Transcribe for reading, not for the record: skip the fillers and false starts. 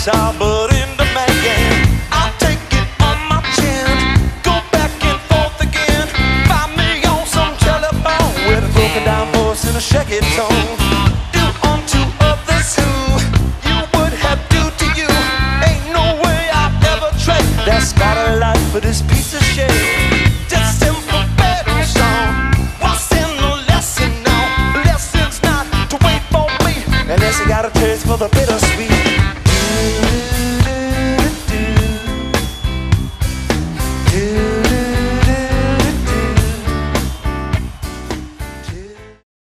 sour, but in the man. I'll take it on my chin, go back and forth again. Find me on some telephone with a broken down voice and a shaky tone. Do unto others who you would have do to you. Ain't no way I'll ever trade that scarlet life for this piece of shit. Just simple battle song. What's in the lesson now? Lesson's not to wait for me unless you got a taste for the bittersweet.